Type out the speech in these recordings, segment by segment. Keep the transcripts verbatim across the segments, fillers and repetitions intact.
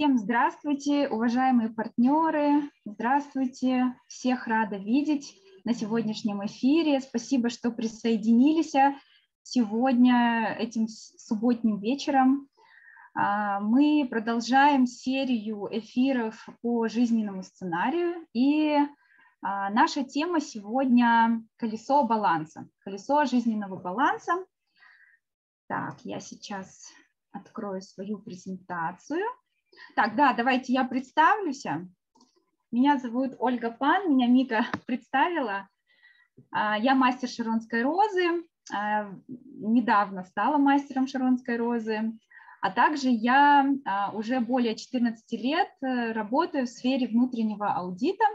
Всем здравствуйте, уважаемые партнеры, здравствуйте, всех рада видеть на сегодняшнем эфире. Спасибо, что присоединились сегодня этим субботним вечером. Мы продолжаем серию эфиров по жизненному сценарию, и наша тема сегодня колесо баланса, колесо жизненного баланса. Так, я сейчас открою свою презентацию. Так, да, давайте я представлюсь. Меня зовут Ольга Пан, меня Мика представила. Я мастер Шаронской розы, недавно стала мастером Шаронской розы, а также я уже более четырнадцати лет работаю в сфере внутреннего аудита,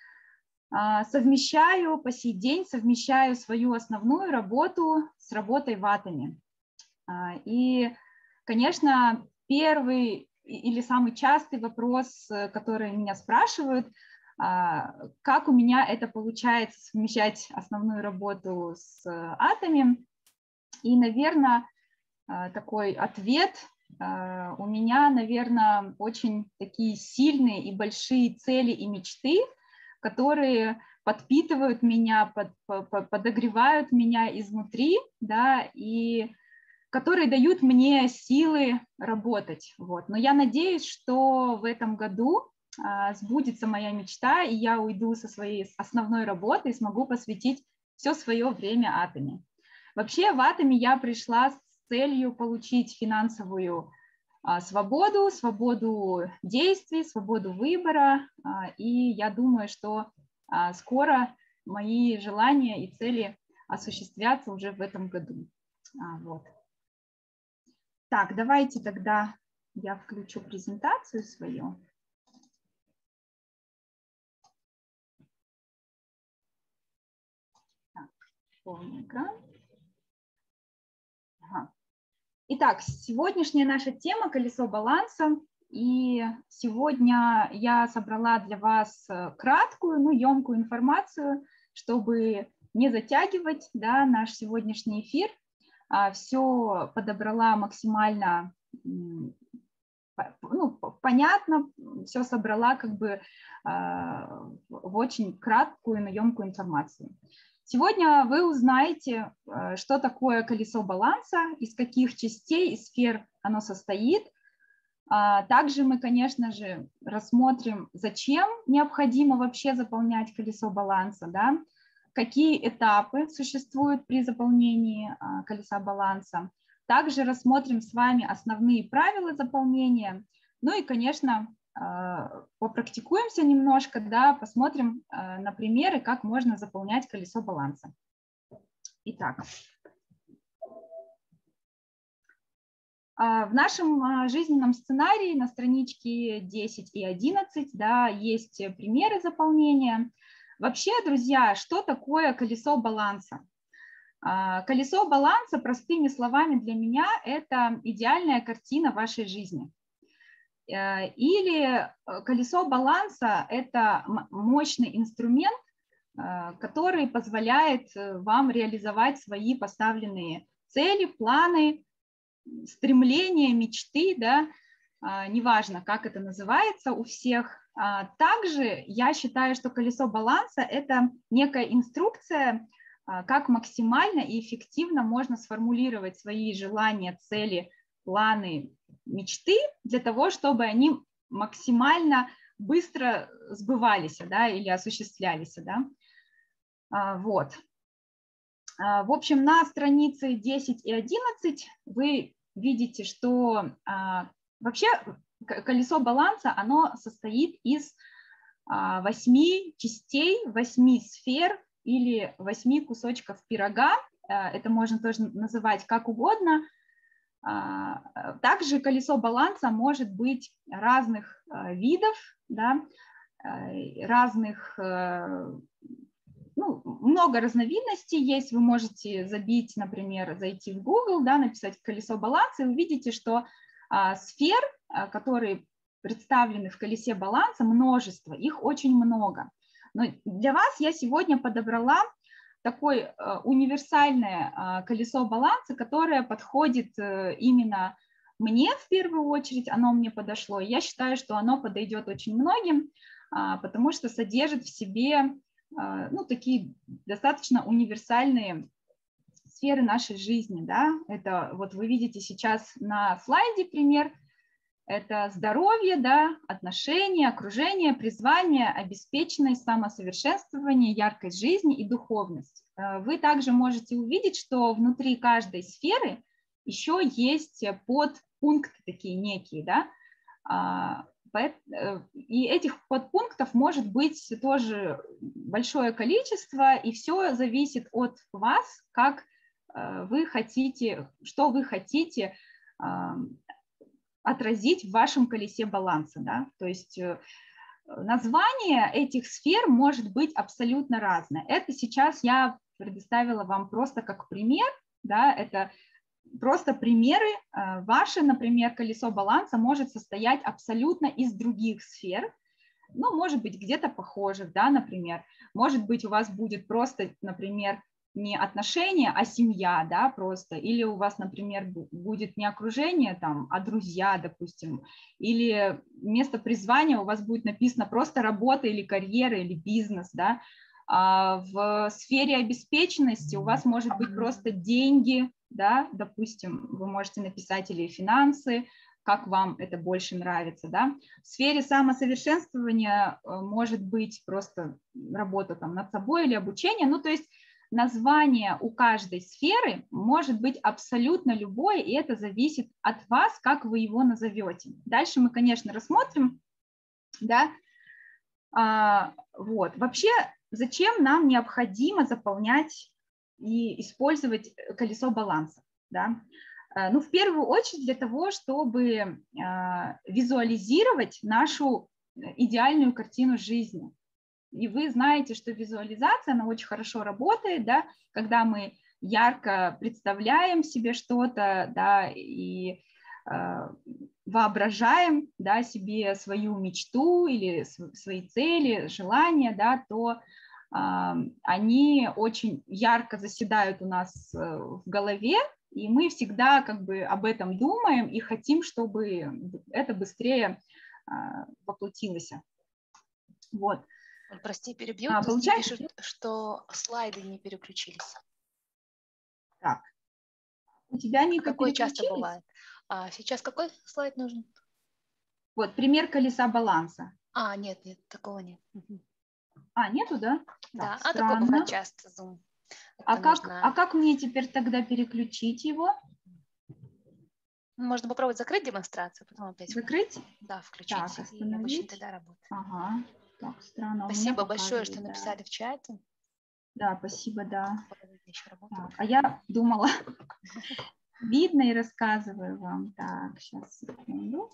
совмещаю по сей день, совмещаю свою основную работу с работой в Атоме. И, конечно, первый или самый частый вопрос, который меня спрашивают, как у меня это получается совмещать основную работу с Атоме. И, наверное, такой ответ у меня, наверное, очень такие сильные и большие цели и мечты, которые подпитывают меня, под, подогревают меня изнутри, да, и которые дают мне силы работать. Вот. Но я надеюсь, что в этом году а, сбудется моя мечта, и я уйду со своей основной работы и смогу посвятить все свое время Атоме. Вообще в Атоме я пришла с целью получить финансовую а, свободу, свободу действий, свободу выбора, а, и я думаю, что а, скоро мои желания и цели осуществятся уже в этом году. А, вот. Так, давайте тогда я включу презентацию свою. Так, полный экран. Ага. Итак, сегодняшняя наша тема – колесо баланса. И сегодня я собрала для вас краткую, ну, емкую информацию, чтобы не затягивать, да, наш сегодняшний эфир. Все подобрала максимально, ну, понятно, все собрала как бы в очень краткую, но емкую информацию. Сегодня вы узнаете, что такое колесо баланса, из каких частей и сфер оно состоит. Также мы, конечно же, рассмотрим, зачем необходимо вообще заполнять колесо баланса, да? Какие этапы существуют при заполнении колеса баланса. Также рассмотрим с вами основные правила заполнения. Ну и, конечно, попрактикуемся немножко, да, посмотрим на примеры, как можно заполнять колесо баланса. Итак, в нашем жизненном сценарии на страничке десять и одиннадцать, да, есть примеры заполнения. Вообще, друзья, что такое колесо баланса? Колесо баланса, простыми словами для меня, это идеальная картина вашей жизни. Или колесо баланса – это мощный инструмент, который позволяет вам реализовать свои поставленные цели, планы, стремления, мечты, да, неважно, как это называется у всех. Также я считаю, что колесо баланса – это некая инструкция, как максимально и эффективно можно сформулировать свои желания, цели, планы, мечты для того, чтобы они максимально быстро сбывались, да, или осуществлялись. Да. Вот. В общем, на странице десять и одиннадцать вы видите, что вообще колесо баланса, оно состоит из восьми частей, восьми сфер или восьми кусочков пирога. Это можно тоже называть как угодно. Также колесо баланса может быть разных видов, да, разных, ну, много разновидностей есть. Вы можете забить, например, зайти в Google, да, написать колесо баланса, и увидите, что сфер, которые представлены в колесе баланса, множество, их очень много. Но для вас я сегодня подобрала такое универсальное колесо баланса, которое подходит именно мне в первую очередь, оно мне подошло. Я считаю, что оно подойдет очень многим, потому что содержит в себе, ну, такие достаточно универсальные сферы нашей жизни, да. Это вот вы видите сейчас на слайде пример. Это здоровье, да, отношения, окружение, призвание, обеспеченность, самосовершенствование, яркость жизни и духовность. Вы также можете увидеть, что внутри каждой сферы еще есть подпункты такие некие, да, и этих подпунктов может быть тоже большое количество, и все зависит от вас, как вы хотите, что вы хотите отразить в вашем колесе баланса, да, то есть название этих сфер может быть абсолютно разное. Это сейчас я предоставила вам просто как пример, да, это просто примеры. Ваше, например, колесо баланса может состоять абсолютно из других сфер, ну, может быть, где-то похожих, да, например, может быть, у вас будет просто, например, не отношения, а семья, да, просто, или у вас, например, будет не окружение там, а друзья, допустим, или место призвания у вас будет написано просто работа или карьера, или бизнес, да, а в сфере обеспеченности у вас может быть просто деньги, да, допустим, вы можете написать или финансы, как вам это больше нравится, да. В сфере самосовершенствования может быть просто работа там над собой или обучение, ну, то есть название у каждой сферы может быть абсолютно любое, и это зависит от вас, как вы его назовете. Дальше мы, конечно, рассмотрим, да, а, вот. Вообще, зачем нам необходимо заполнять и использовать колесо баланса, да? Ну, в первую очередь для того, чтобы а, визуализировать нашу идеальную картину жизни. И вы знаете, что визуализация, она очень хорошо работает, да, когда мы ярко представляем себе что-то, да, и э, воображаем, да, себе свою мечту или свои цели, желания, да, то э, они очень ярко заседают у нас в голове, и мы всегда как бы об этом думаем и хотим, чтобы это быстрее э, воплотилось. Вот. Прости, перебью. А, Тут получается... пишут, что слайды не переключились. Так. У тебя они Какое часто бывает? А сейчас какой слайд нужен? Вот, пример колеса баланса. А, нет, нет, такого нет. А, нету, да? Да, так, а такое бывает часто. Zoom. А как, нужно... а как мне теперь тогда переключить его? Можно попробовать закрыть демонстрацию, потом опять закрыть. Включить. Да, включить. Так, остановить. И обычно тогда работает. Ага. Так, странно. Спасибо большое, что да. написали в чате. Да, спасибо, да. Так, а я думала, видно и рассказываю вам. Так, сейчас, секунду.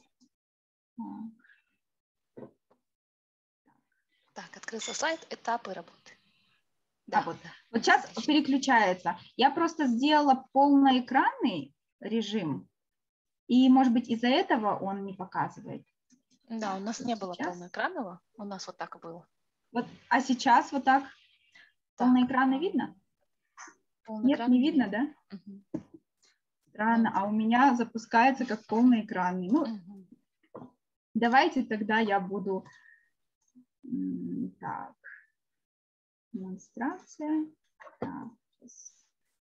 Так, открылся слайд, этапы работы. Да, а вот. вот сейчас Значит. переключается. Я просто сделала полноэкранный режим, и, может быть, из-за этого он не показывает. Да, у нас вот не сейчас. было полноэкранного, у нас вот так было. Вот, а сейчас вот так, так полноэкранный видно? Нет, не видно, видно. Да? Угу. Странно, да. А у меня запускается как полноэкранный. Ну, угу. Давайте тогда я буду... Так, демонстрация. Так, сейчас.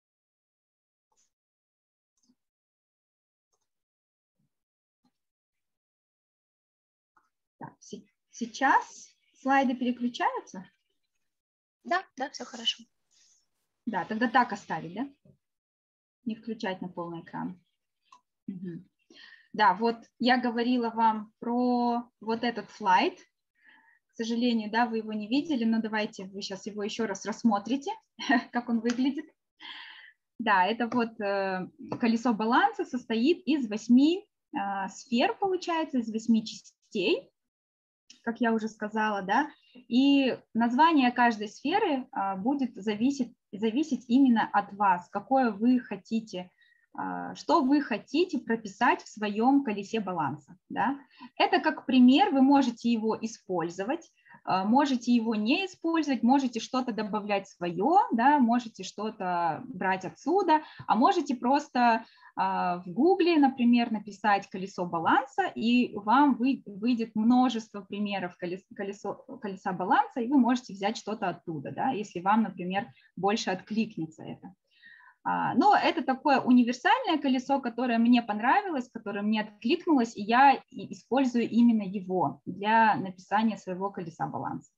Так, сейчас слайды переключаются? Да, да, все хорошо. Да, тогда так оставить, да? Не включать на полный экран. Угу. Да, вот я говорила вам про вот этот слайд. К сожалению, да, вы его не видели, но давайте вы сейчас его еще раз рассмотрите, как он выглядит. Да, это вот э, колесо баланса состоит из восьми э, сфер, получается, из восьми частей, как я уже сказала, да, и название каждой сферы э, будет зависеть, зависеть именно от вас, какое вы хотите, э, что вы хотите прописать в своем колесе баланса, да. Это как пример, вы можете его использовать. можете его не использовать, можете что-то добавлять свое, да, можете что-то брать отсюда, а можете просто в Гугле, например, написать колесо баланса, и вам выйдет множество примеров колесо, колеса баланса, и вы можете взять что-то оттуда, да, если вам, например, больше откликнется это. Но это такое универсальное колесо, которое мне понравилось, которое мне откликнулось, и я использую именно его для написания своего колеса баланса.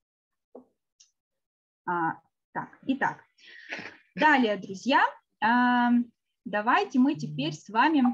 А, так, итак, далее, друзья, давайте мы теперь с вами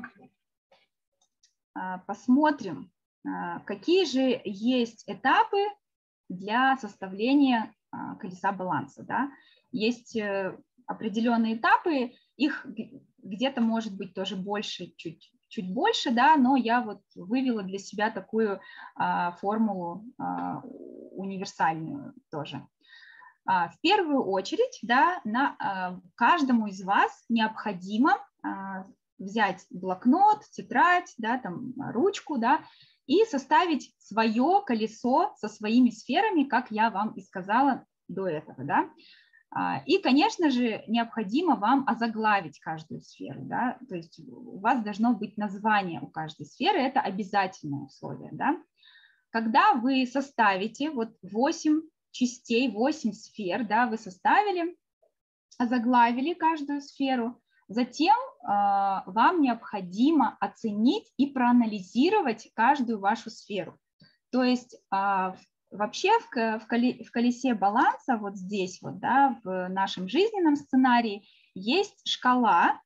посмотрим, какие же есть этапы для составления колеса баланса. Да? Есть определенные этапы, их где-то может быть тоже больше, чуть, чуть больше, да, но я вот вывела для себя такую а, формулу а, универсальную тоже. А, в первую очередь, да, на, а, каждому из вас необходимо а, взять блокнот, тетрадь, да, там, ручку, да, и составить свое колесо со своими сферами, как я вам и сказала до этого, да. И, конечно же, необходимо вам озаглавить каждую сферу, да, то есть у вас должно быть название у каждой сферы, это обязательное условие, да. Когда вы составите вот восемь частей, восемь сфер, да, вы составили, озаглавили каждую сферу, затем э, вам необходимо оценить и проанализировать каждую вашу сферу, то есть э, вообще в колесе баланса вот здесь вот, да, в нашем жизненном сценарии есть шкала,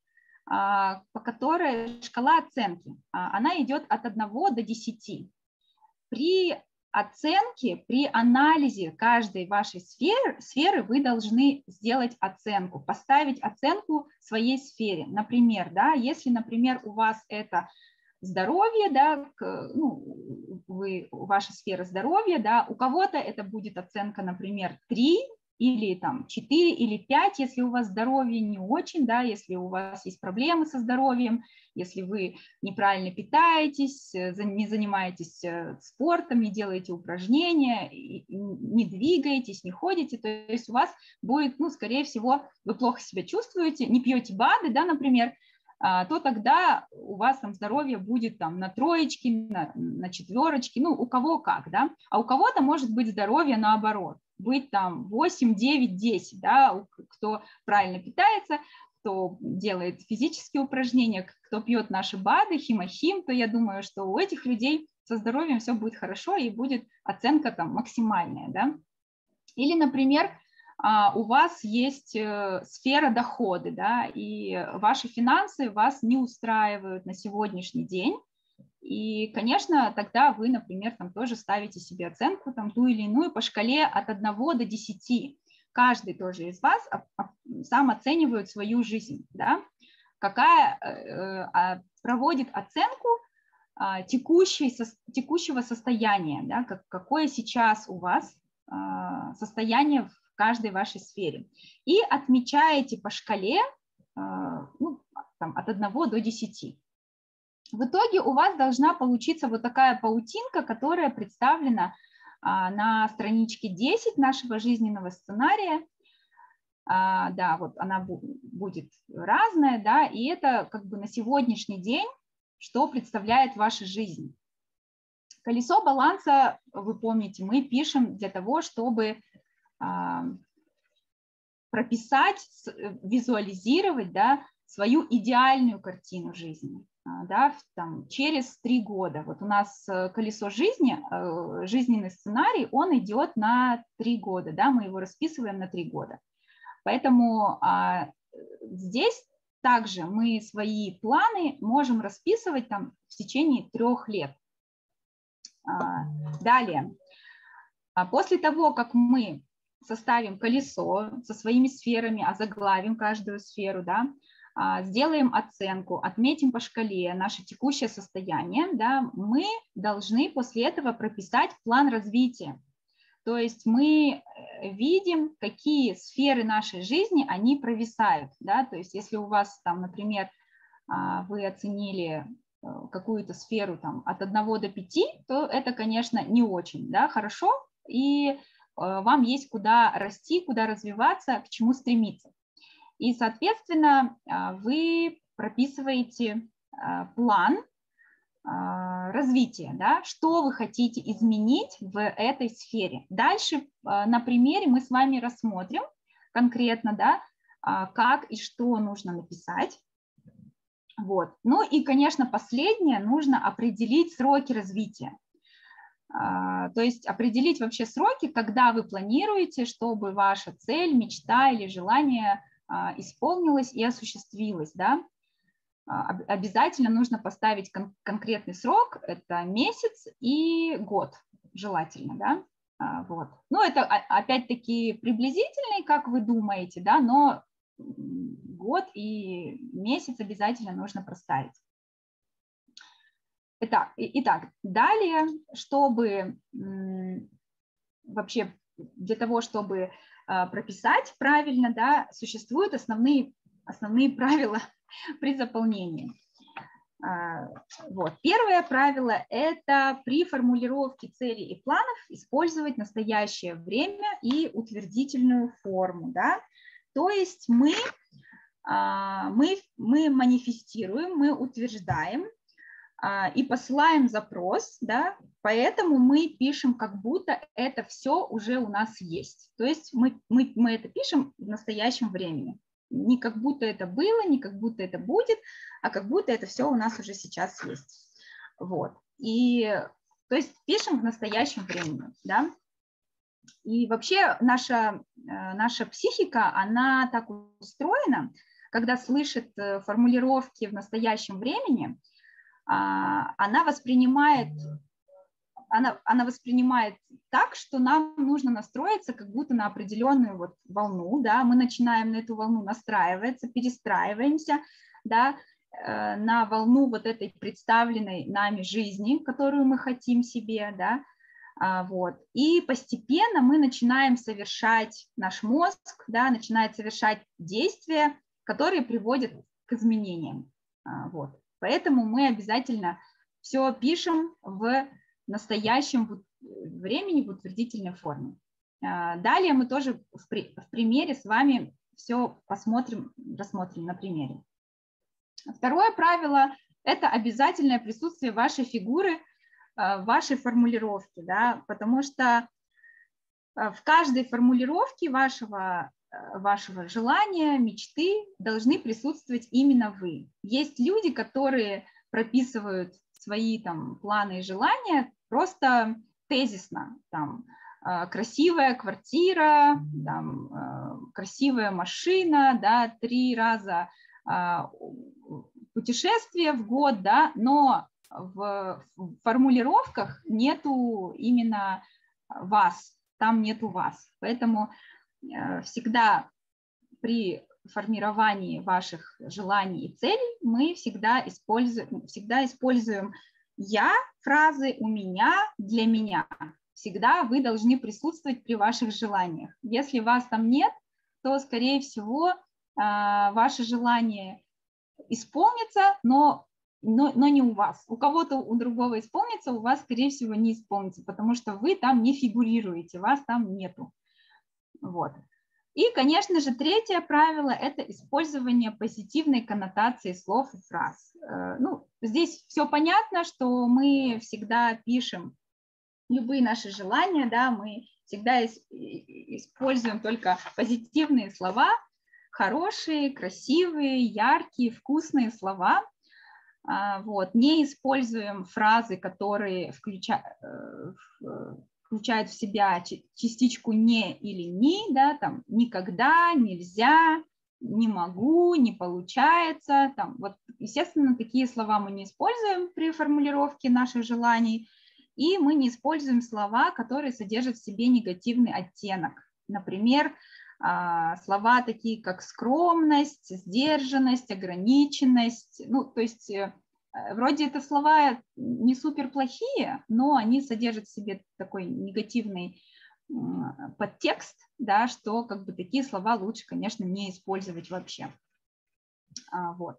по которой шкала оценки, она идет от одного до десяти. При оценке, при анализе каждой вашей сферы, сферы вы должны сделать оценку, поставить оценку своей сфере. Например, да, если, например, у вас это здоровье, да, ну, вы, ваша сфера здоровья, да, у кого-то это будет оценка, например, три или там четыре или пять, если у вас здоровье не очень, да, если у вас есть проблемы со здоровьем, если вы неправильно питаетесь, не занимаетесь спортом, не делаете упражнения, не двигаетесь, не ходите, то есть у вас будет, ну, скорее всего, вы плохо себя чувствуете, не пьете БАДы, да, например, то тогда у вас там здоровье будет там на троечке, на, на четверочке, ну, у кого как, да, а у кого-то может быть здоровье наоборот, быть там восемь, девять, десять, да, кто правильно питается, кто делает физические упражнения, кто пьет наши БАДы, химохим, то я думаю, что у этих людей со здоровьем все будет хорошо и будет оценка там максимальная, да. Или, например, у вас есть сфера дохода, да, и ваши финансы вас не устраивают на сегодняшний день, и, конечно, тогда вы, например, там тоже ставите себе оценку, там, ту или иную по шкале от одного до десяти. Каждый тоже из вас сам оценивает свою жизнь, да, какая проводит оценку текущей, текущего состояния, да, какое сейчас у вас состояние в каждой вашей сфере. И отмечаете по шкале, ну, там, от одного до десяти. В итоге у вас должна получиться вот такая паутинка, которая представлена на страничке десять нашего жизненного сценария. Да, вот она будет разная, да, и это как бы на сегодняшний день, что представляет ваша жизнь. Колесо баланса, вы помните, мы пишем для того, чтобы прописать, визуализировать, да, свою идеальную картину жизни, да, там, через три года. Вот у нас колесо жизни, жизненный сценарий, он идет на три года, да, мы его расписываем на три года. Поэтому а, здесь также мы свои планы можем расписывать там в течение трех лет. А, далее, а после того, как мы составим колесо со своими сферами, озаглавим каждую сферу, да, сделаем оценку, отметим по шкале наше текущее состояние, да, мы должны после этого прописать план развития. То есть мы видим, какие сферы нашей жизни, они провисают. Да? То есть если у вас, там, например, вы оценили какую-то сферу там, от одного до пяти, то это, конечно, не очень, да, хорошо. И вам есть куда расти, куда развиваться, к чему стремиться. И, соответственно, вы прописываете план развития, да, что вы хотите изменить в этой сфере. Дальше на примере мы с вами рассмотрим конкретно, да, как и что нужно написать. Вот. Ну и, конечно, последнее, нужно определить сроки развития. То есть определить вообще сроки, когда вы планируете, чтобы ваша цель, мечта или желание исполнилось и осуществилось, да. Обязательно нужно поставить кон- конкретный срок, это месяц и год, желательно, да, вот. Ну, это опять-таки приблизительный, как вы думаете, да, но год и месяц обязательно нужно проставить. Итак, итак, далее, чтобы вообще для того, чтобы прописать правильно, да, существуют основные, основные правила при заполнении. Вот. Первое правило – это при формулировке целей и планов использовать настоящее время и утвердительную форму. Да? То есть мы, мы, мы манифестируем, мы утверждаем и посылаем запрос, да? Поэтому мы пишем, как будто это все уже у нас есть. То есть мы, мы, мы это пишем в настоящем времени. Не как будто это было, не как будто это будет, а как будто это все у нас уже сейчас есть. Вот. И, то есть пишем в настоящем времени, да. И вообще наша, наша психика, она так устроена, когда слышит формулировки в настоящем времени, она воспринимает... Она, она воспринимает так, что нам нужно настроиться как будто на определенную вот волну, да, мы начинаем на эту волну настраиваться, перестраиваемся, да, э, на волну вот этой представленной нами жизни, которую мы хотим себе, да, а, вот, и постепенно мы начинаем совершать, наш мозг, да, начинает совершать действия, которые приводят к изменениям, а, вот, поэтому мы обязательно все пишем в настоящем времени в утвердительной форме. Далее мы тоже в, при, в примере с вами все посмотрим, рассмотрим на примере. Второе правило – это обязательное присутствие вашей фигуры в вашей формулировке, да, потому что в каждой формулировке вашего, вашего желания, мечты должны присутствовать именно вы. Есть люди, которые прописывают свои там планы и желания просто тезисно, там красивая квартира, там, красивая машина, да, три раза путешествия в год, да, но в формулировках нету именно вас, там нету вас, поэтому всегда при формировании ваших желаний и целей мы всегда используем, всегда используем «я», фразы «у меня», «для меня». Всегда вы должны присутствовать при ваших желаниях. Если вас там нет, то, скорее всего, ваше желание исполнится, но, но, но не у вас. У кого-то, у другого исполнится, у вас, скорее всего, не исполнится, потому что вы там не фигурируете, вас там нету. Вот. И, конечно же, третье правило – это использование позитивной коннотации слов и фраз. Ну, здесь все понятно, что мы всегда пишем любые наши желания, да, мы всегда используем только позитивные слова, хорошие, красивые, яркие, вкусные слова. Вот. Не используем фразы, которые включают... включают в себя частичку «не» или «ни», да, там «никогда», «нельзя», «не могу», «не получается». Там, вот, естественно, такие слова мы не используем при формулировке наших желаний, и мы не используем слова, которые содержат в себе негативный оттенок. Например, слова такие, как скромность, сдержанность, ограниченность, ну, то есть... Вроде это слова не супер плохие, но они содержат в себе такой негативный подтекст, да, что как бы такие слова лучше, конечно, не использовать вообще. Вот.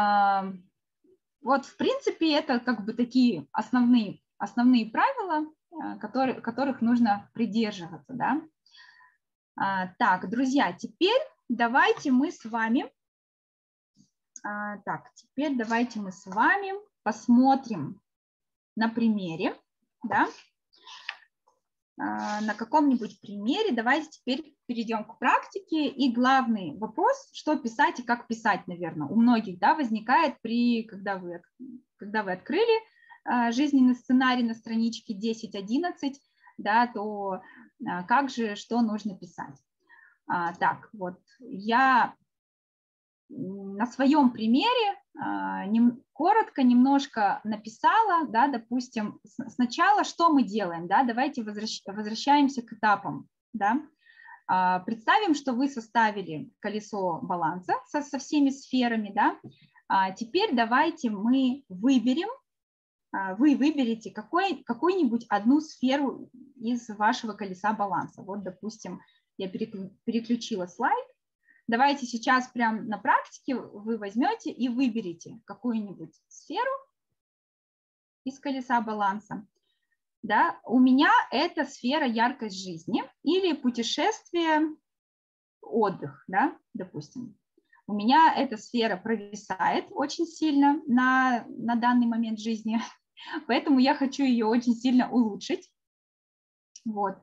Вот, в принципе, это как бы такие основные, основные правила который, которых нужно придерживаться, да. Так, друзья, теперь давайте мы с вами, так, теперь давайте мы с вами посмотрим на примере, да, на каком-нибудь примере. Давайте теперь перейдем к практике. И главный вопрос, что писать и как писать, наверное, у многих, да, возникает, при, когда, вы, когда вы открыли жизненный сценарий на страничке десять одиннадцать, да, то как же, что нужно писать. А, так, вот я на своем примере а, нем, коротко немножко написала, да, допустим, с, сначала что мы делаем, да, давайте возвращ, возвращаемся к этапам, да. А, представим, что вы составили колесо баланса со, со всеми сферами, да. А теперь давайте мы выберем, а, вы выберете какой, какую-нибудь одну сферу из вашего колеса баланса. Вот, допустим, я переключила слайд. Давайте сейчас прямо на практике вы возьмете и выберете какую-нибудь сферу из колеса баланса. Да, у меня это сфера яркость жизни или путешествие, отдых, да, допустим. У меня эта сфера провисает очень сильно на, на данный момент жизни, поэтому я хочу ее очень сильно улучшить. Вот.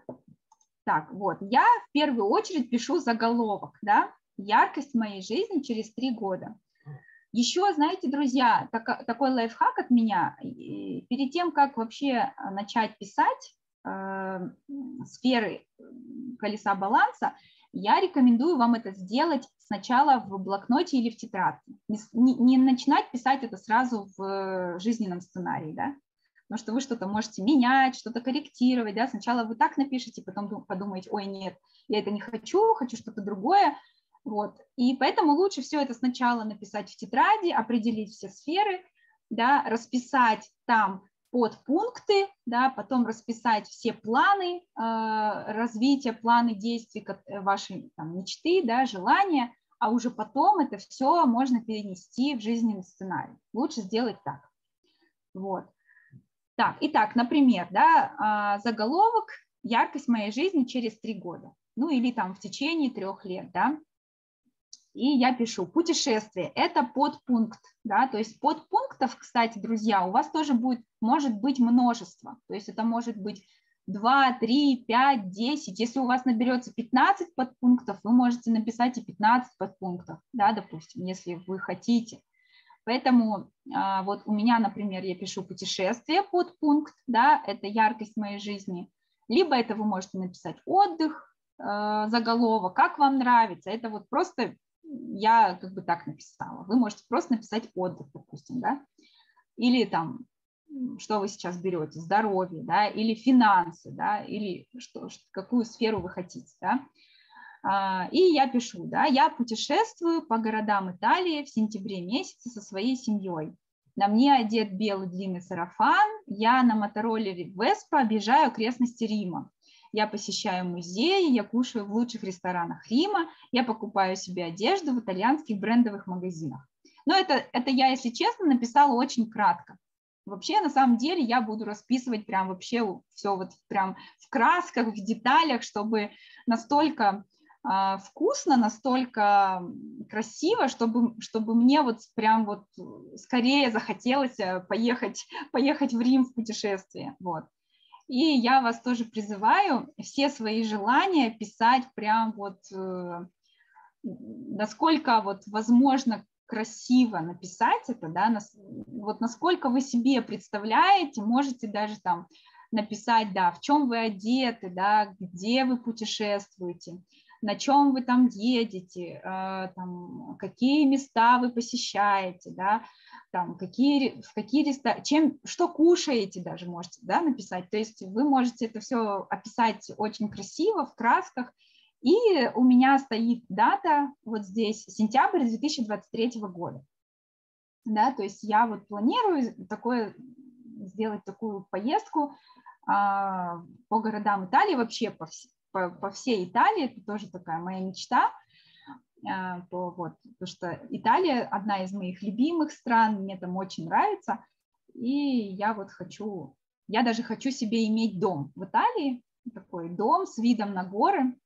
Так, вот, я в первую очередь пишу заголовок, да, яркость моей жизни через три года. Еще, знаете, друзья, так, такой лайфхак от меня, перед тем, как вообще начать писать э, сферы колеса баланса, я рекомендую вам это сделать сначала в блокноте или в тетрадке. Не, не начинать писать это сразу в жизненном сценарии, да. Потому что вы что-то можете менять, что-то корректировать, да, сначала вы так напишите, потом подумаете, ой, нет, я это не хочу, хочу что-то другое, вот, и поэтому лучше все это сначала написать в тетради, определить все сферы, да, расписать там подпункты, да, потом расписать все планы э, развития, планы действий вашей там, мечты, да, желания, а уже потом это все можно перенести в жизненный сценарий. Лучше сделать так, вот. Так, итак, например, да, заголовок «Яркость моей жизни через три года», ну или там в течение трех лет, да, и я пишу «Путешествие» – это подпункт, да, то есть подпунктов, кстати, друзья, у вас тоже будет, может быть множество, то есть это может быть два, три, пять, десять, если у вас наберется пятнадцать подпунктов, вы можете написать и пятнадцать подпунктов, да, допустим, если вы хотите. Поэтому а, вот у меня, например, я пишу путешествие, подпункт, да, это яркость моей жизни, либо это вы можете написать отдых, э, заголовок, как вам нравится, это вот просто я как бы так написала, вы можете просто написать отдых, допустим, да, или там, что вы сейчас берете, здоровье, да, или финансы, да, или что, какую сферу вы хотите, да. И я пишу, да, я путешествую по городам Италии в сентябре месяце со своей семьей. На мне одет белый длинный сарафан, я на мотороллере Веспа объезжаю окрестности Рима. Я посещаю музеи, я кушаю в лучших ресторанах Рима, я покупаю себе одежду в итальянских брендовых магазинах. Но это, это я, если честно, написала очень кратко. Вообще, на самом деле, я буду расписывать прям вообще все вот прям в красках, в деталях, чтобы настолько вкусно, настолько красиво, чтобы, чтобы мне вот прям вот скорее захотелось поехать, поехать в Рим в путешествие. Вот. И я вас тоже призываю все свои желания писать прям вот насколько вот возможно красиво написать это, да, вот насколько вы себе представляете, можете даже там написать, да, в чем вы одеты, да, где вы путешествуете, на чем вы там едете, э, там, какие места вы посещаете, да, там, какие, в какие рестораны, чем, что кушаете даже можете, да, написать. То есть вы можете это все описать очень красиво, в красках. И у меня стоит дата вот здесь, сентябрь две тысячи двадцать третьего года. Да, то есть я вот планирую такое, сделать такую поездку а, по городам Италии, вообще по всей. По, по всей Италии, это тоже такая моя мечта, по, вот, потому что Италия одна из моих любимых стран, мне там очень нравится, и я вот хочу я даже хочу себе иметь дом в Италии, такой дом с видом на горы,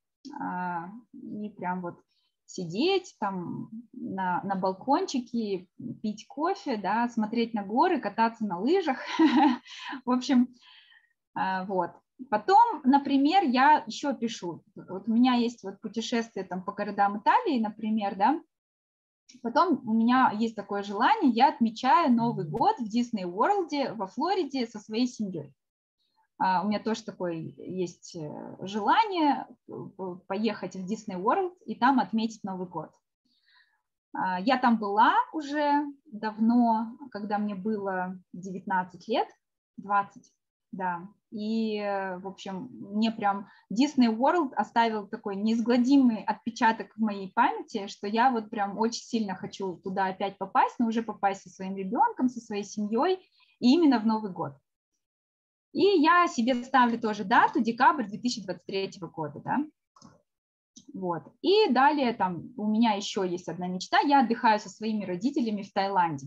и прям вот сидеть там на, на балкончике, пить кофе, да, смотреть на горы, кататься на лыжах. В общем, вот. Потом, например, я еще пишу. Вот у меня есть вот путешествие там по городам Италии, например, да. Потом у меня есть такое желание, я отмечаю Новый год в Disney World во Флориде со своей семьей. У меня тоже такое есть желание поехать в Disney World и там отметить Новый год. Я там была уже давно, когда мне было девятнадцать лет, двадцать, да. И, в общем, мне прям Disney World оставил такой неизгладимый отпечаток в моей памяти, что я вот прям очень сильно хочу туда опять попасть, но уже попасть со своим ребенком, со своей семьей, и именно в Новый год. И я себе ставлю тоже дату, декабрь две тысячи двадцать третьего года, да. Вот. И далее там у меня еще есть одна мечта, я отдыхаю со своими родителями в Таиланде.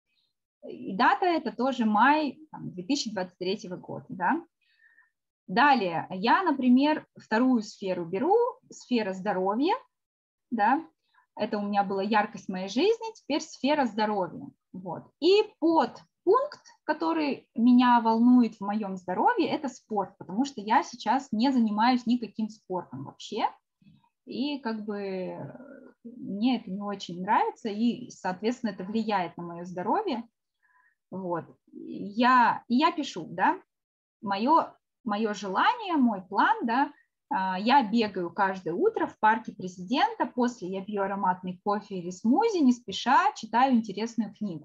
И дата это тоже май там, две тысячи двадцать третьего года, да. Далее я, например, вторую сферу беру, сфера здоровья, да. Это у меня была яркость моей жизни, теперь сфера здоровья. Вот. И под пункт, который меня волнует в моем здоровье, это спорт, потому что я сейчас не занимаюсь никаким спортом вообще, и как бы мне это не очень нравится, и, соответственно, это влияет на мое здоровье. Вот. Я, и я пишу, да, мое, мое желание, мой план, да, я бегаю каждое утро в парке Президента, после я пью ароматный кофе или смузи, не спеша читаю интересную книгу.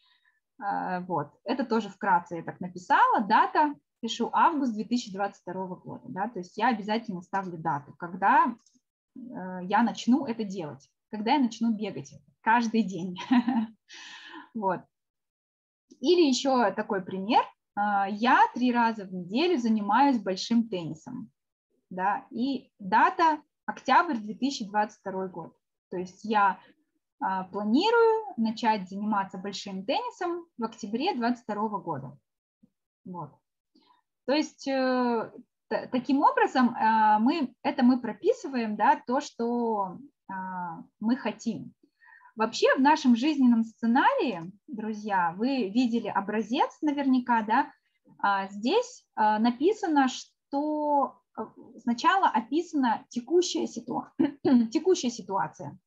Вот, это тоже вкратце я так написала, дата, пишу август две тысячи двадцать второго года, да, то есть я обязательно ставлю дату, когда я начну это делать, когда я начну бегать каждый день. Вот. Или еще такой пример, я три раза в неделю занимаюсь большим теннисом, да, и дата октябрь две тысячи двадцать второй год, то есть я планирую начать заниматься большим теннисом в октябре двадцать второго года. Вот. То есть э, таким образом э, мы, это мы прописываем, да, то, что э, мы хотим. Вообще в нашем жизненном сценарии, друзья, вы видели образец наверняка, да, а здесь э, написано, что сначала описана текущая, ситуа... текущая ситуация.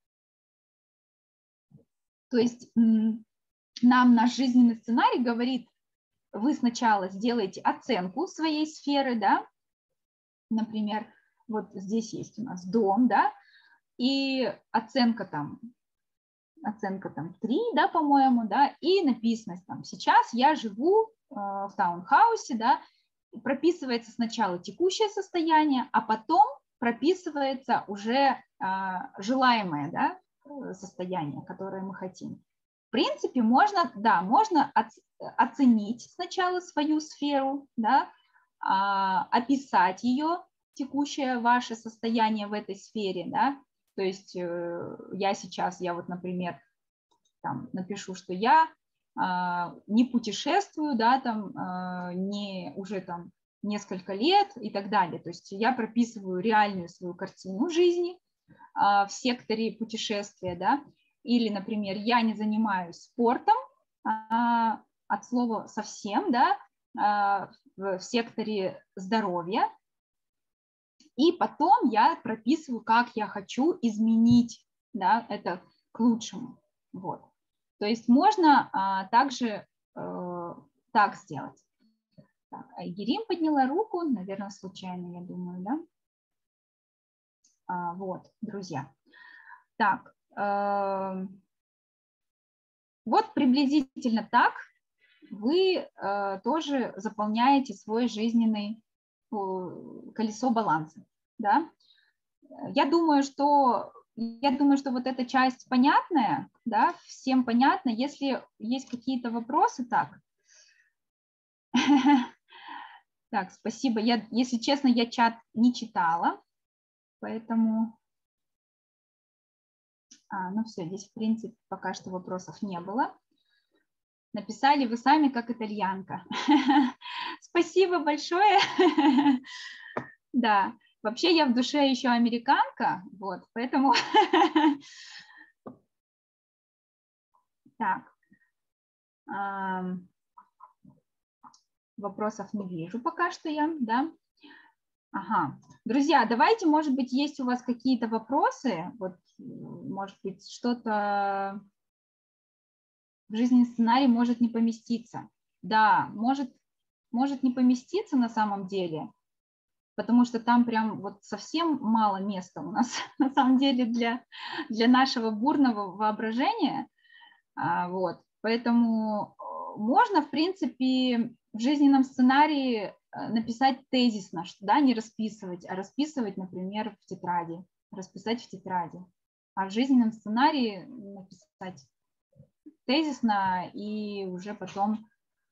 То есть нам наш жизненный сценарий говорит, вы сначала сделаете оценку своей сферы, да, например, вот здесь есть у нас дом, да, и оценка там, оценка там три, да, по-моему, да, и написано там, сейчас я живу э, в таунхаусе, да, прописывается сначала текущее состояние, а потом прописывается уже э, желаемое, да, состояние, которое мы хотим. В принципе, можно, да, можно оценить сначала свою сферу, да, описать ее, текущее ваше состояние в этой сфере, да, то есть я сейчас, я вот, например, там напишу, что я не путешествую, да, там, не уже там несколько лет и так далее, то есть я прописываю реальную свою картину жизни в секторе путешествия, да, или, например, я не занимаюсь спортом а, от слова совсем, да, а, в, в секторе здоровья, и потом я прописываю, как я хочу изменить, да, это к лучшему. Вот. То есть можно а, также а, так сделать. Так, Айгерим подняла руку, наверное, случайно, я думаю, да. А, вот, друзья. Так, э, вот приблизительно так вы э, тоже заполняете свой жизненный э, колесо баланса, да. Я думаю, что я думаю, что вот эта часть понятная, да, всем понятно. Если есть какие-то вопросы, так. Так, спасибо. Я, если честно, я чат не читала, поэтому. А, ну все, здесь в принципе пока что вопросов не было. Написали вы сами как итальянка. спасибо большое. Да, вообще я в душе еще американка, вот, поэтому... Так. Вопросов не вижу пока что я, да. Ага. Друзья, давайте, может быть, есть у вас какие-то вопросы, вот, может быть, что-то в жизненный сценарий может не поместиться. Да, может, может не поместиться на самом деле, потому что там прям вот совсем мало места у нас на самом деле для, для нашего бурного воображения. А, вот. Поэтому можно, в принципе, в жизненном сценарии написать тезисно, что, да, не расписывать, а расписывать, например, в тетради, расписать в тетради. А в жизненном сценарии написать тезисно и уже потом...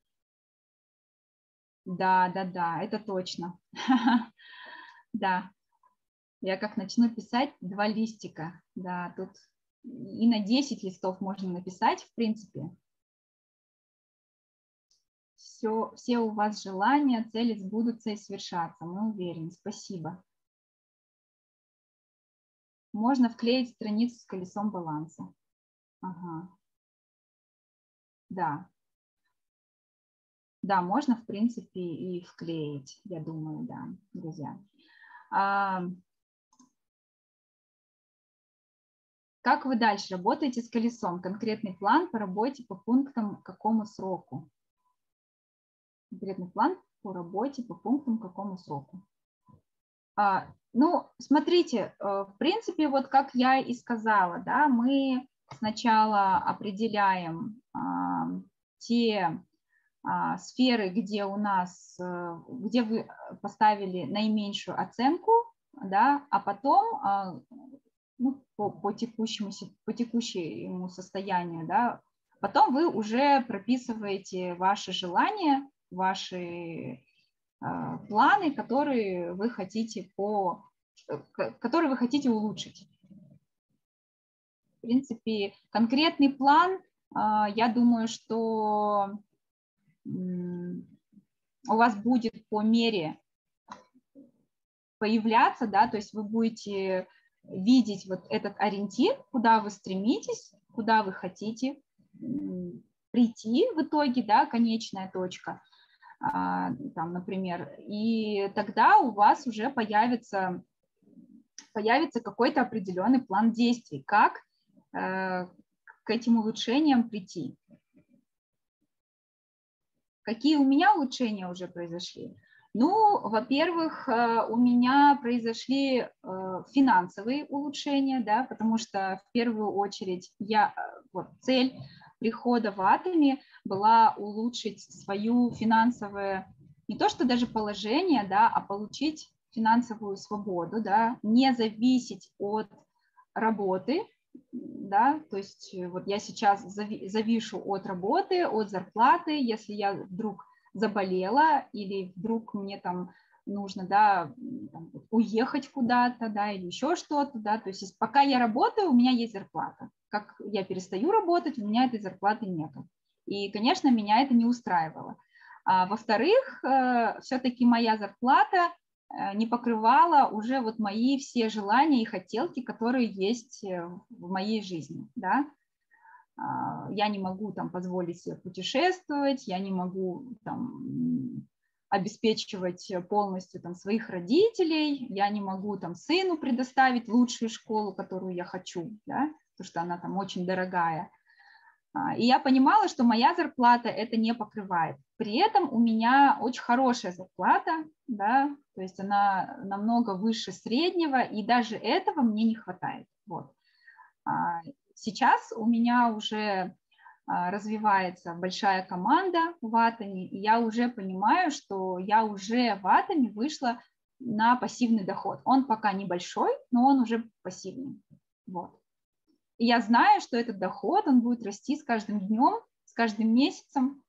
Да, да, да, это точно. Да, я как начну писать два листика, да, тут и на десять листов можно написать, в принципе. Все, все у вас желания, цели сбудутся и свершатся, мы уверены, спасибо. Можно вклеить страницу с колесом баланса. Ага. Да. Да, можно, в принципе, и вклеить, я думаю, да, друзья. А, как вы дальше работаете с колесом? Конкретный план по работе по пунктам, к какому сроку? Конкретный план по работе по пунктам, к какому сроку? А, ну, смотрите, в принципе, вот как я и сказала, да, мы сначала определяем а, те а, сферы, где у нас, где вы поставили наименьшую оценку, да, а потом а, ну, по, по, текущему, по текущему состоянию, да, потом вы уже прописываете ваши желания, ваши а, планы, которые вы хотите по, которые вы хотите улучшить. В принципе, конкретный план, а, я думаю, что у вас будет по мере появляться, да, то есть вы будете видеть вот этот ориентир, куда вы стремитесь, куда вы хотите прийти в итоге, да, конечная точка, там, например, и тогда у вас уже появится, появится какой-то определенный план действий, как к этим улучшениям прийти. Какие у меня улучшения уже произошли? Ну, во-первых, у меня произошли финансовые улучшения, да, потому что в первую очередь я, вот, цель прихода в Atomy была улучшить свое финансовое, не то что даже положение, да, а получить финансовую свободу, да, не зависеть от работы, да, то есть вот я сейчас завишу от работы, от зарплаты, если я вдруг заболела или вдруг мне там нужно, да, там, уехать куда-то, да, или еще что-то, да, то есть пока я работаю, у меня есть зарплата. Как я перестаю работать, у меня этой зарплаты нету. И, конечно, меня это не устраивало. А, во-вторых, все-таки моя зарплата не покрывала уже вот мои все желания и хотелки, которые есть в моей жизни, да. Я не могу там позволить себе путешествовать, я не могу там обеспечивать полностью там своих родителей, я не могу там сыну предоставить лучшую школу, которую я хочу, да, потому что она там очень дорогая. И я понимала, что моя зарплата это не покрывает. При этом у меня очень хорошая зарплата, да, то есть она намного выше среднего, и даже этого мне не хватает. Вот. Сейчас у меня уже развивается большая команда в Atomy, и я уже понимаю, что я уже в Atomy вышла на пассивный доход. Он пока небольшой, но он уже пассивный. Вот. И я знаю, что этот доход, он будет расти с каждым днем, с каждым месяцем,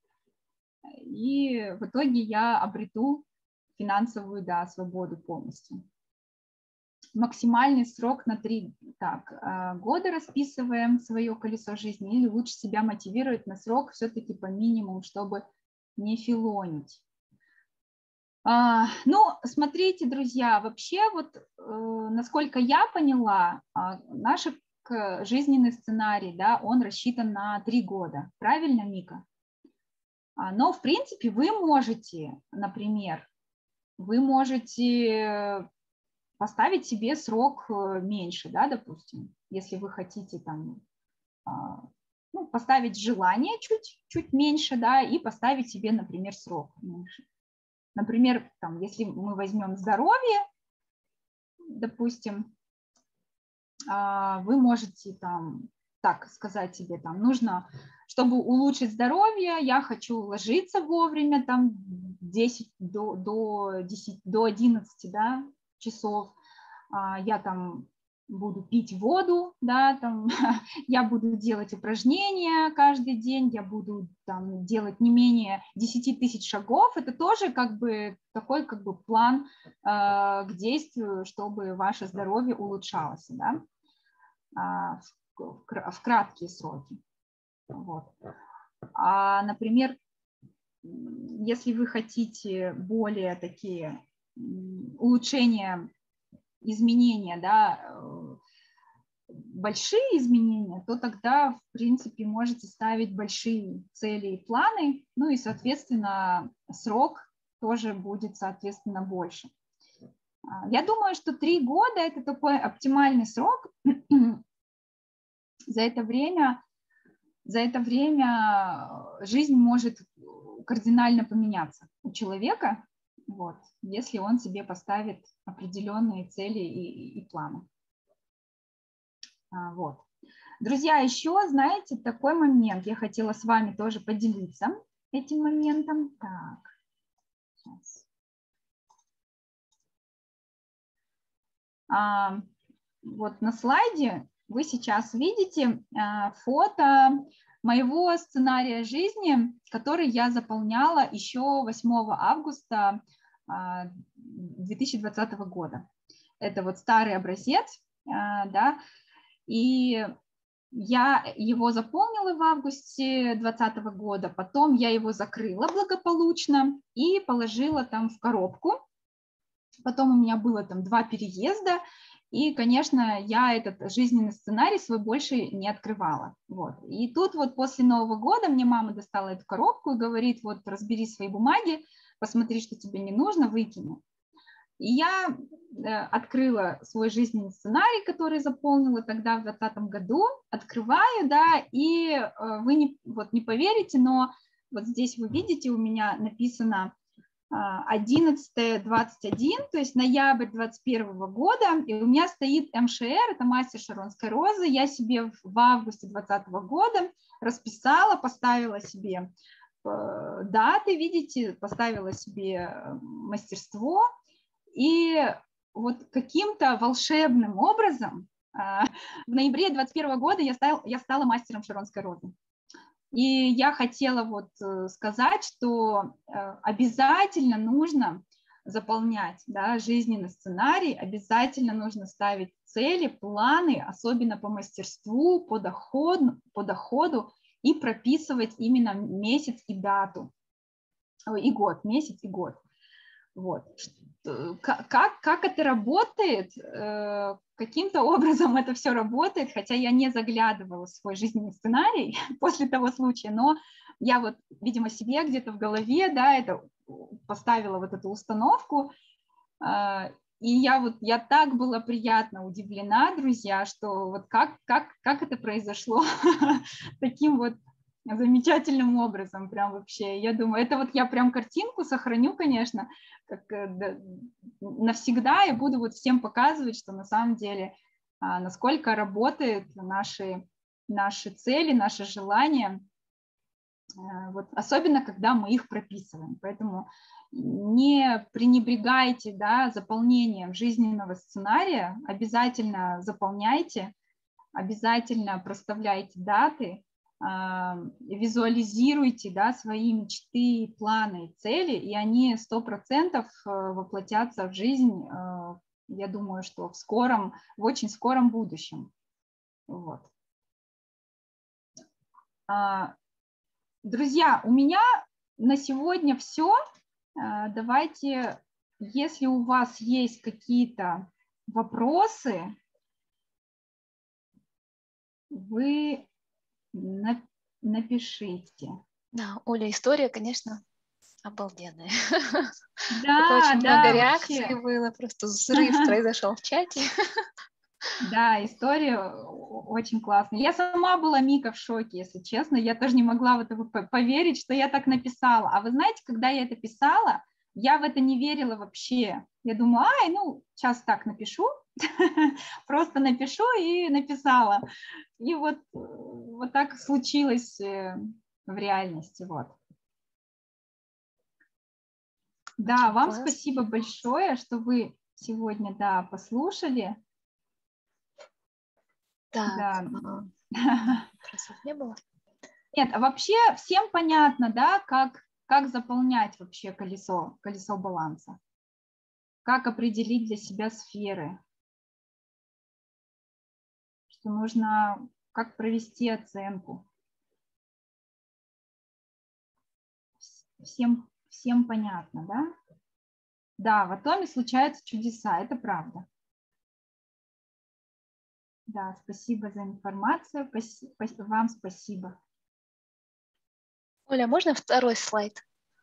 и в итоге я обрету финансовую, да, свободу полностью. Максимальный срок на три так, года расписываем свое колесо жизни, или лучше себя мотивировать на срок все-таки по минимуму, чтобы не филонить. Ну, смотрите, друзья, вообще вот, насколько я поняла, наш жизненный сценарий, да, он рассчитан на три года. Правильно, Мика? Но, в принципе, вы можете, например, вы можете поставить себе срок меньше, да, допустим, если вы хотите там, ну, поставить желание чуть, чуть меньше, да, и поставить себе, например, срок меньше. Например, там, если мы возьмем здоровье, допустим, вы можете там так сказать себе, там, нужно, чтобы улучшить здоровье, я хочу ложиться вовремя, там, десять до, до, десяти, до одиннадцати, да, часов, я там буду пить воду, да, там, я буду делать упражнения каждый день, я буду там делать не менее десяти тысяч шагов, это тоже как бы такой как бы план э, к действию, чтобы ваше здоровье улучшалось, да, э, в, в краткие сроки. Вот. А, например, если вы хотите более такие улучшения, изменения, да, большие изменения, то тогда, в принципе, можете ставить большие цели и планы, ну и, соответственно, срок тоже будет, соответственно, больше. Я думаю, что три года – это такой оптимальный срок. За это время, за это время жизнь может кардинально поменяться у человека, вот, если он себе поставит определенные цели и, и планы. Вот. Друзья, еще, знаете, такой момент, я хотела с вами тоже поделиться этим моментом. Так, сейчас. А, вот на слайде вы сейчас видите а, фото моего сценария жизни, который я заполняла еще восьмого августа две тысячи двадцатого года. Это вот старый образец, а, да, и я его заполнила в августе двадцатого года, потом я его закрыла благополучно и положила там в коробку. Потом у меня было там два переезда, и, конечно, я этот жизненный сценарий свой больше не открывала. Вот. И тут вот после Нового года мне мама достала эту коробку и говорит, вот разбери свои бумаги, посмотри, что тебе не нужно, выкини. И я открыла свой жизненный сценарий, который заполнила тогда в двадцатом году, открываю, да, и вы не, вот не поверите, но вот здесь вы видите, у меня написано одиннадцатое двадцать один, то есть ноябрь двадцать первого года, и у меня стоит эм ша эр, это мастер Шаронской розы, я себе в августе двадцатого года расписала, поставила себе даты, видите, поставила себе мастерство, и вот каким-то волшебным образом в ноябре двадцать первого года я стала, я стала мастером Шаронской розы. И я хотела вот сказать, что обязательно нужно заполнять, да, жизненный сценарий, обязательно нужно ставить цели, планы, особенно по мастерству, по доходу, по доходу и прописывать именно месяц и дату, и год, месяц и год. Вот. Как, как это работает, каким-то образом это все работает, хотя я не заглядывала в свой жизненный сценарий после того случая, но я вот, видимо, себе где-то в голове, да, это поставила вот эту установку, и я вот, я так была приятно удивлена, друзья, что вот как, как, как это произошло таким вот замечательным образом, прям вообще, я думаю, это вот я прям картинку сохраню, конечно, как, да, навсегда, и буду вот всем показывать, что на самом деле, а, насколько работают наши, наши цели, наши желания, а, вот, особенно когда мы их прописываем, поэтому не пренебрегайте, да, заполнением жизненного сценария, обязательно заполняйте, обязательно проставляйте даты, визуализируйте, да, свои мечты, планы и цели, и они сто процентов воплотятся в жизнь, я думаю, что в скором, в очень скором будущем. Вот. Друзья, у меня на сегодня все. давайте, если у вас есть какие-то вопросы, вы напишите. Да, Оля, история, конечно, обалденная. Да, очень да, много вообще. реакций было, просто взрыв произошел в чате. Да, история очень классная. Я сама была, Мика, в шоке, если честно. Я тоже не могла в это поверить, что я так написала. А вы знаете, когда я это писала, я в это не верила вообще. Я думаю, ай, ну, сейчас так напишу, просто напишу и написала. И вот, вот так случилось в реальности. Вот. Да, Очень вам классно. спасибо большое, что вы сегодня, да, послушали. Так, да. вопросов не было? Нет, а вообще всем понятно, да, как, как заполнять вообще колесо, колесо баланса, как определить для себя сферы, что нужно, как провести оценку. Всем, всем понятно, да? Да, в Атоме случаются чудеса, это правда. Да, спасибо за информацию, вам спасибо. Оля, можно второй слайд?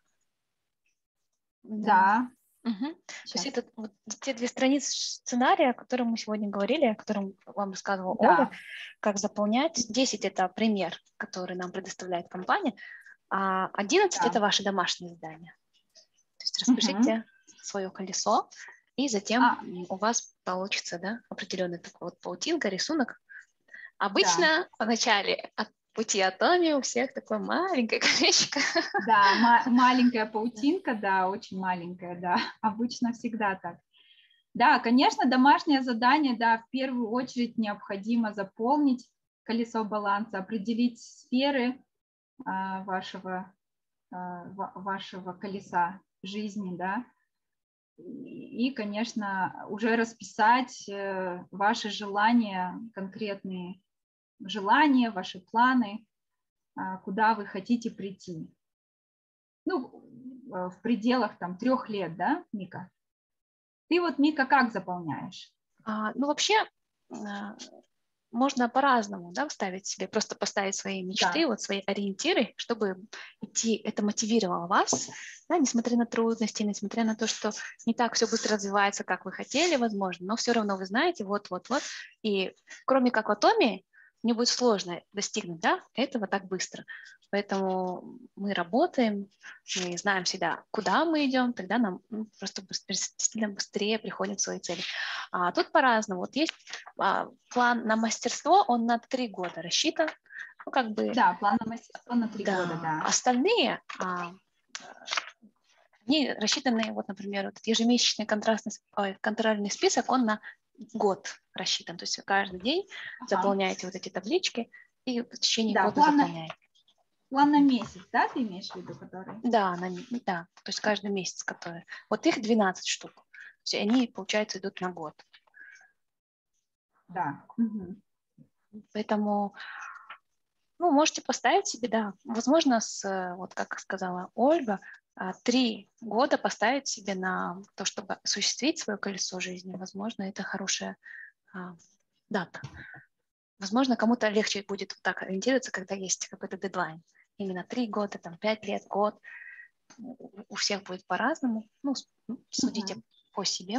Да. да. Угу. То есть это вот те две страницы сценария, о котором мы сегодня говорили, о котором вам рассказывала да. Оля, как заполнять. десять – это пример, который нам предоставляет компания, а одиннадцать да. – это ваши домашние задания. То есть распишите угу. свое колесо, и затем а. у вас получится да, определенный такой вот паутинка, рисунок. Обычно да. в начале от пути Атоми у всех такое маленькое колечко. Да, ма- маленькая паутинка, да, очень маленькая, да, обычно всегда так. Да, конечно, домашнее задание, да, в первую очередь необходимо заполнить колесо баланса, определить сферы а, вашего, а, вашего колеса жизни, да, и, конечно, уже расписать ваши желания, конкретные желания, ваши планы, куда вы хотите прийти. Ну, в пределах там трех лет, да, Мика? Ты вот, Мика, как заполняешь? А, ну, вообще, а, можно по-разному, да, ставить себе, просто поставить свои мечты, да. вот свои ориентиры, чтобы идти, это мотивировало вас, да, несмотря на трудности, несмотря на то, что не так все быстро развивается, как вы хотели, возможно, но все равно вы знаете, вот-вот-вот, и кроме как в Атоме, мне будет сложно достигнуть, да, этого так быстро. Поэтому мы работаем, мы знаем всегда, куда мы идем, тогда нам ну, просто быстрее, действительно быстрее приходим к своей цели. А тут по-разному. Вот есть а, план на мастерство, он на три года рассчитан. Ну, как бы, да, план на мастерство на три да. года, да. Остальные, а, они рассчитаны, вот, например, вот ежемесячный контрастный, ой, контрольный список, он на год рассчитан. То есть каждый день ага. заполняете вот эти таблички и в течение да, года план заполняете. На, план на месяц, да, ты имеешь в виду, который? Да, на, да, то есть каждый месяц, который. Вот их двенадцать штук. То есть они, получается, идут на год. Да. Угу. Поэтому, ну, можете поставить себе, да, возможно, с, вот как сказала Ольга, три года поставить себе на то, чтобы осуществить свое колесо жизни. Возможно, это хорошая а, дата. Возможно, кому-то легче будет вот так ориентироваться, когда есть какой-то дедлайн. Именно три года, там, пять лет, год. У всех будет по-разному. Ну, судите uh-huh. по себе.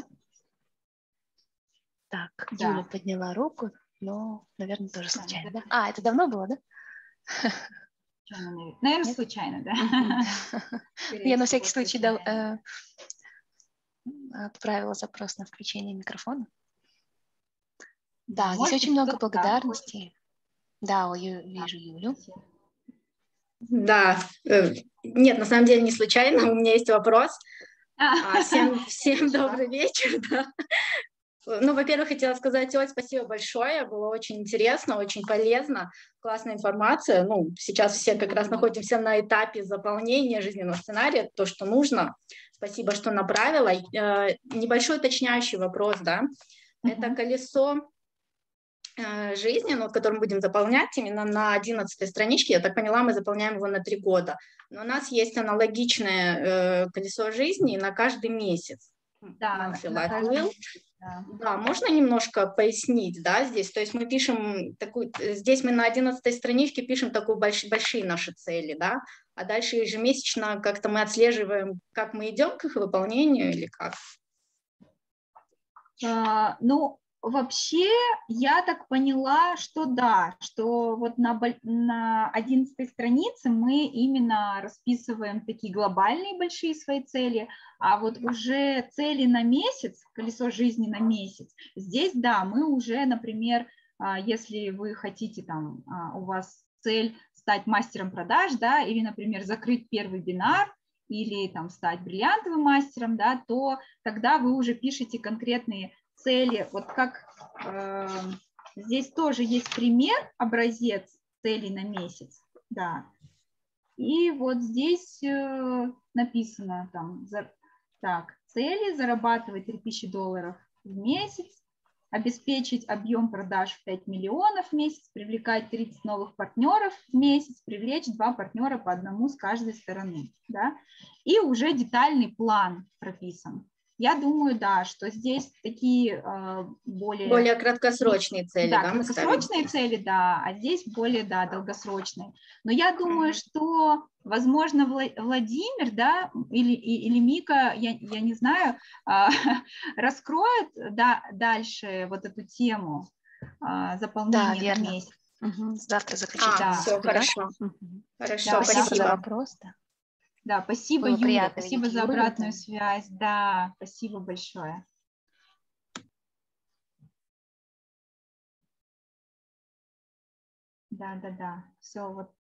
Так, да. Юля подняла руку, но, наверное, тоже случайно, да? да? А, это давно было, да? Наверное, Нет? случайно, да. Я на всякий случай дал, э, отправила запрос на включение микрофона. Да, здесь очень много благодарностей. Да, я вижу Юлю. Да, нет, на самом деле не случайно, у меня есть вопрос. А, всем, всем добрый вечер. Да. Ну, во-первых, хотела сказать, Оль, спасибо большое, было очень интересно, очень полезно, классная информация. Ну, сейчас все как раз находимся на этапе заполнения жизненного сценария, то, что нужно. Спасибо, что направила. Небольшой уточняющий вопрос, да. Это колесо жизни, ну, который мы будем заполнять именно на одиннадцатой страничке. Я так поняла, мы заполняем его на три года. Но у нас есть аналогичное э, колесо жизни на каждый месяц. Да, на, на каждый месяц, да. Да, можно немножко пояснить, да, здесь? То есть мы пишем такую, здесь мы на одиннадцатой страничке пишем такую больш, большие наши цели, да, а дальше ежемесячно как-то мы отслеживаем, как мы идем к их выполнению или как? А, ну, вообще, я так поняла, что да, что вот на, на одиннадцатой странице мы именно расписываем такие глобальные большие свои цели, а вот уже цели на месяц, колесо жизни на месяц, здесь, да, мы уже, например, если вы хотите, там, у вас цель стать мастером продаж, да, или, например, закрыть первый бинар, или там стать бриллиантовым мастером, да, то тогда вы уже пишете конкретные цели. Вот как э, здесь тоже есть пример, образец целей на месяц, да. И вот здесь э, написано там, за, так, цели: зарабатывать три тысячи долларов в месяц, обеспечить объем продаж в пять миллионов в месяц, привлекать тридцать новых партнеров в месяц, привлечь два партнера по одному с каждой стороны. Да? И уже детальный план прописан. Я думаю, да, что здесь такие э, более... Более краткосрочные цели, да? Да, краткосрочные цели, да, а здесь более, да, долгосрочные. Но я думаю, mm-hmm. что, возможно, Владимир, да, или, или Мика, я, я не знаю, э, раскроет, да, дальше вот эту тему э, заполнения да, на месяц. Угу. Завтра заключительный. А, да. Все, хорошо. Угу. Хорошо, да, спасибо. спасибо за вопрос. Да. Да, спасибо, Было Юля, спасибо за Юлю, обратную да. связь. Да, спасибо большое. Да, да, да. Все, вот